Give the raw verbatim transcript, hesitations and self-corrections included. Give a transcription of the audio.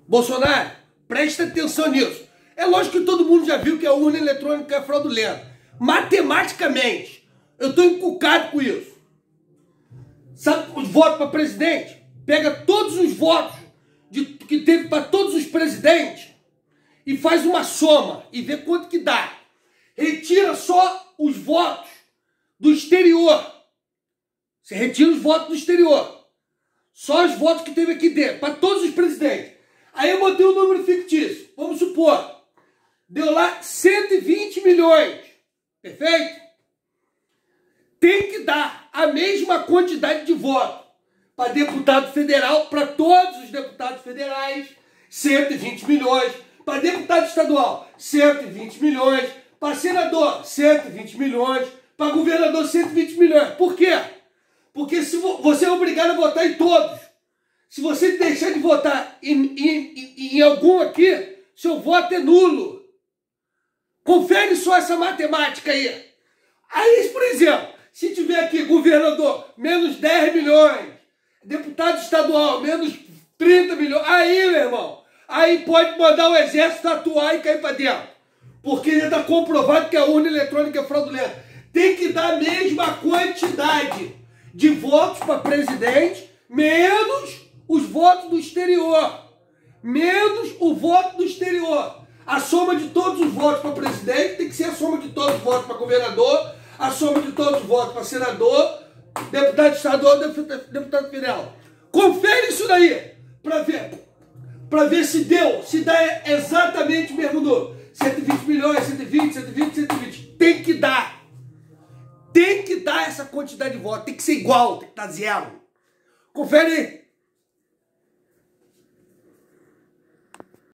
Bolsonaro, presta atenção nisso. É lógico que todo mundo já viu que a urna eletrônica é fraudulenta. Matematicamente, eu estou encucado com isso. Sabe os votos para presidente? Pega todos os votos de, que teve para todos os presidentes e faz uma soma e vê quanto que dá. Retira só os votos do exterior. Você retira os votos do exterior. Só os votos que teve aqui dentro, para todos os presidentes. Aí eu botei um número fictício. Vamos supor, deu lá cento e vinte milhões. Perfeito? Tem que dar a mesma quantidade de votos para deputado federal, para todos os deputados federais, cento e vinte milhões. Para deputado estadual, cento e vinte milhões. Para senador, cento e vinte milhões. Para governador, cento e vinte milhões. Por quê? Porque se você é obrigado a votar em todos. Se você deixar de votar em, em, em, em algum aqui, seu voto é nulo. Confere só essa matemática aí. Aí, por exemplo, se tiver aqui governador, menos dez milhões, deputado estadual, menos trinta milhões, aí, meu irmão, aí pode mandar o exército atuar e cair para dentro. Porque já está comprovado que a urna eletrônica é fraudulenta. Tem que dar a mesma quantidade de votos para presidente, menos os votos do exterior. Menos o voto do exterior. A soma de todos os votos para presidente tem que ser a soma de todos os votos para governador, a soma de todos os votos para senador, deputado estadual, deputado federal. Confere isso daí, para ver, para ver se deu, se dá exatamente o mesmo número. cento e vinte milhões, cento e vinte, cento e vinte, cento e vinte. Tem que dar. Tem que dar essa quantidade de votos. Tem que ser igual, tem que estar zero. Confere aí.